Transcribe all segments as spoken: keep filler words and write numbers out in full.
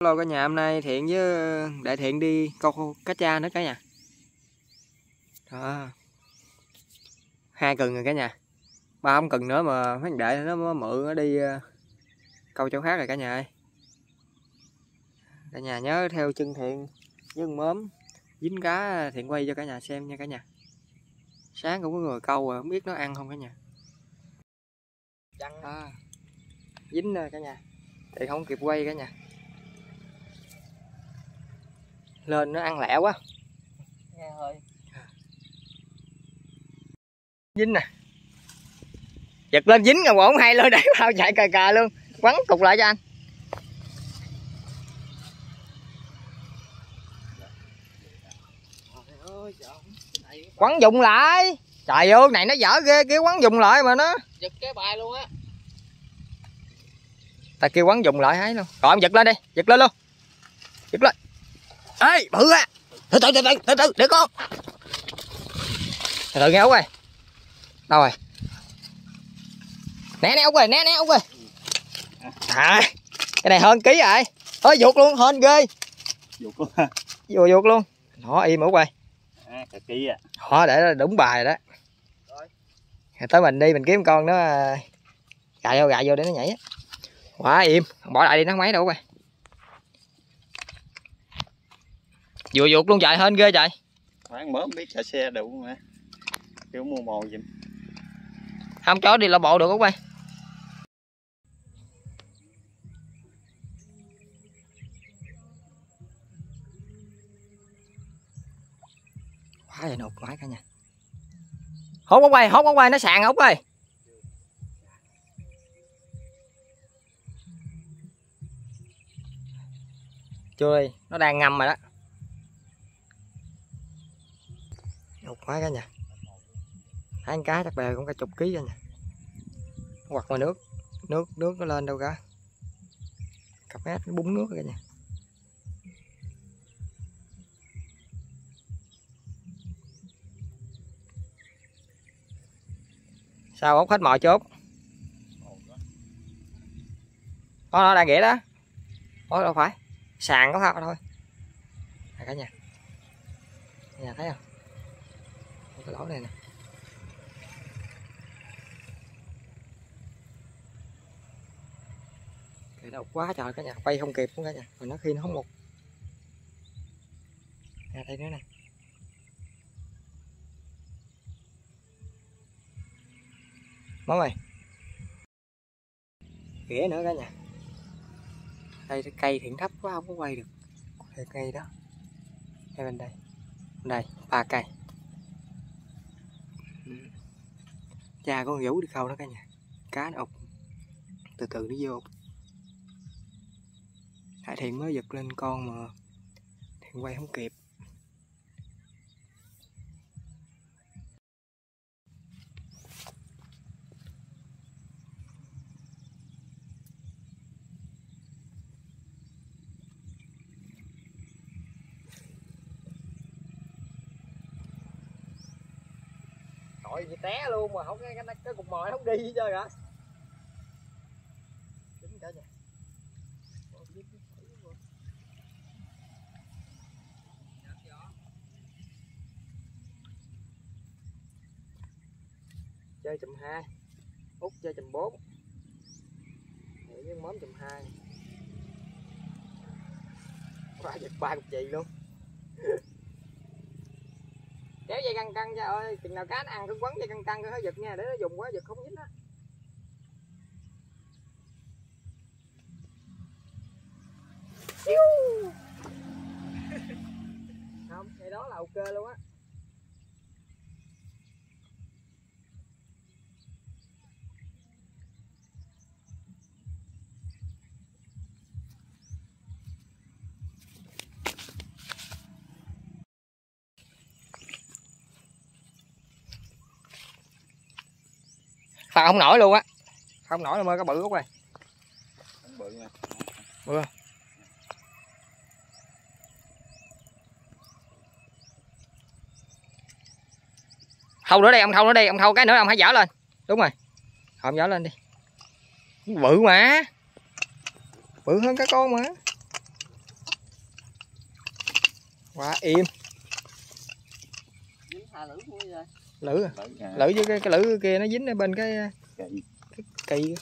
Hello cả nhà, hôm nay Thiện với Đại Thiện đi câu cá tra nữa cả nhà. Đó. Hai cần rồi cả nhà. Ba không cần nữa mà mấy Đại nó mượn nó đi câu chỗ khác rồi cả nhà ơi. Cả nhà nhớ theo chân Thiện với mớm dính cá Thiện quay cho cả nhà xem nha cả nhà. Sáng cũng có người câu rồi không biết nó ăn không cả nhà. À, dính rồi cả nhà. Thiện không kịp quay cả nhà. Lên nó ăn lẹ quá. Nghe hơi. Dính nè. Giật lên dính rồi bổn hay luôn, để bao chạy cà cà luôn. Quắn cục lại cho anh. Quắn dùng lại. Trời ơi, này nó dở ghê, kêu quắn dùng lại mà nó. Giật cái bài luôn á. Ta kêu quắn dùng lại hái luôn. Rồi em giật lên đi, giật lên luôn. Giật lên. Ê, bự à. Từ từ từ từ từ từ để con. Từ từ nghe Út ơi. Đâu rồi? Nè nè Út ơi, nè nè Út ơi. À, cái này hơn ký rồi. Ơi vuột luôn, hên ghê. Vuột luôn. Vuột vuột luôn. Đó im Út ơi. À, cả ký à. Đó để đúng bài rồi đó. Rồi. Tới mình đi mình kiếm con nó gài vô gài vô để nó nhảy á. Quá im, bỏ lại đi nó không mấy đâu Út ơi. Vừa vuột luôn trời, hên ghê trời. Khoan mớm biết cả xe đủ mà. Kiểu mua mồi giùm. Không chó đi là bộ được Út ơi. Quá trời nụt mãi cả nhà. Hốt Út ơi, hốt Út ơi, nó sàn Út ơi. Chưa đi, nó đang ngâm rồi đó. Nụt quá cả nhà. Hai con cá chắc bè cũng cả chục ký cả nhà. Hoặc mà nước, nước nước nó lên đâu cả. Cặp mét nó búng nước cả nhà. Sao Út hết mồi chốt? Đó, nó đang ghẻ đó. Ủa đâu phải. Sàn có sao thôi. Nè cả nhà. Cả nhà thấy không? Cái lỗ này nè. Cái độc quá trời cả nhà, quay không kịp luôn cả nhà. Rồi nó khi nó không một. Nè đây nữa nè. Món ơi. Ghẻ nữa cả nhà. Đây cây Thiện thấp quá không có quay được. Đây cây đó. Đây bên đây. Bên đây ba cây. Cha con Vũ đi câu đó cả nhà. Cá nó ụt. Từ từ nó vô. Tại Thiện mới giật lên con mà Thiện quay không kịp. Trời gì té luôn mà không cái cái, cái cục mồi không đi hết trơn hả? Tính cả nhà. Chơi chùm hai, Út chơi chùm bốn, với mớm chùm hai. Qua giật ba cục chì luôn. Kéo dây căng căng cha ơi, chừng nào cá nó ăn cứ quấn dây căng căng cứ giật nha, để nó dùng quá giật không dính á. Không, cái đó là ok luôn á. Phao không nổi luôn á. Không nổi là mơ có bự Út ơi. Bự nha. Bự. Thâu nữa đây, ông thâu nữa đây, ông thâu cái nữa ông hãy dở lên. Đúng rồi. Ông dở lên đi. Bự mà. Bự hơn cá con mà. Quá im. Dính hai lưỡi thôi rồi. Lưỡi à? Lưỡi với cái, cái lưỡi kia nó dính ở bên cái cái kỳ.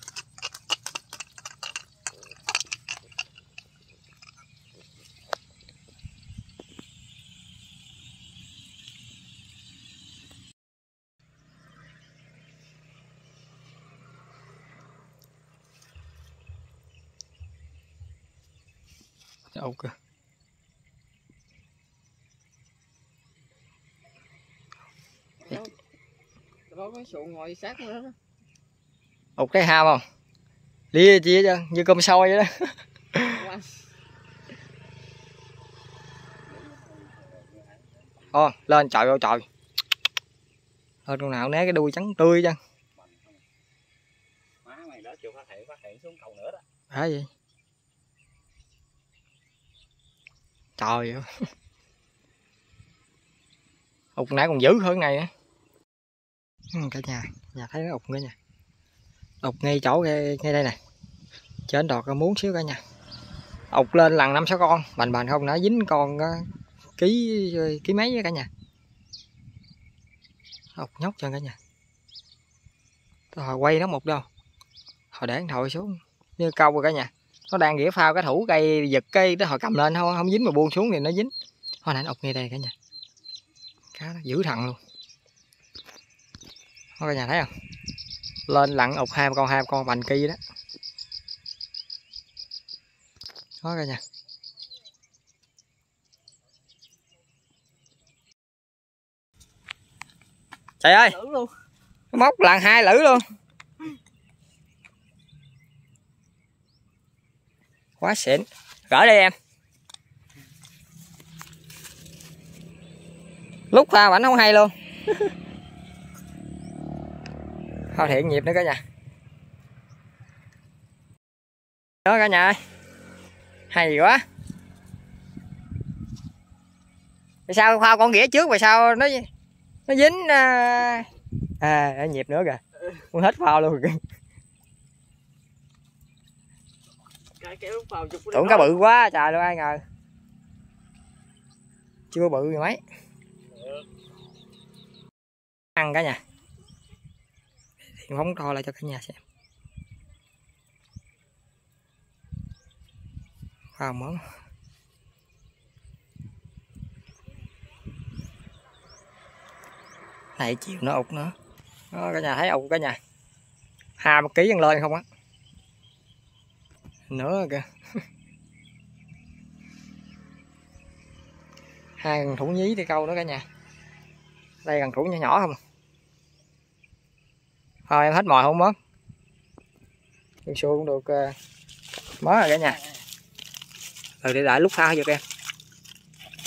Ok. Đó có sụ ngồi sát nữa đó. Ục cái ham không? Lia chia cho như cơm sôi vậy đó. Ô, lên trời ơi trời. Lên con nào né cái đuôi trắng tươi chứ. Má mày đó chưa phát hiện, phát hiện xuống cầu nữa đó. Hả gì? Trời ơi. Ục nãy còn dữ hơn này nữa. Cả nhà, nhà thấy nó ục nữa nha. Ục ngay chỗ ngay, ngay đây nè. Trên đọt muốn xíu cả nhà. Ục lên lần năm sáu con, bành bành không nó dính con ký ký mấy với cả nhà. Ục nhóc cho cả nhà. Hồi quay nó một đâu. Hồi để thổi xuống như câu rồi cả nhà. Nó đang ghĩa phao cái thủ cây giật cây tới hồi cầm lên thôi, không dính mà buông xuống thì nó dính. Hồi nãy ục ngay đây cả nhà. Cá nó giữ thằng luôn. Có cả nhà thấy không? Lên lặn ục hai con hai con bành kia đó. Có cả nhà. Trời ơi. Luôn. Móc lần hai lưỡi luôn. Quá xịn. Gỡ đây em. Lúc pha ảnh không hay luôn. Thôi thiện nhịp nữa cả nhà. Đó cả nhà ơi. Hay quá. Tại sao phao con ghĩa trước, rồi sao nó nó dính à, à nhịp nữa kìa. Muốn hết phao luôn kìa. Tưởng cá bự quá trời luôn, ai ngờ chưa bự gì mấy. Ăn cả nhà. Thì phóng to lại cho cả nhà xem. Vào món. Này chiều nó ục nữa. Đó, cả nhà thấy ục cả nhà. Hai một ký ăn lên không á. Nữa kìa. Hai cần thủ nhí đi câu nữa cả nhà. Đây cần thủ nhỏ nhỏ không. Thôi em hết mồi không mất. Con xua cũng được uh, mớ rồi cả nhà. Rồi để đợi lúc pha giật em.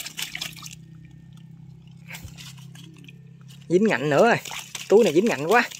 Dính ngạnh nữa rồi. Túi này dính ngạnh quá.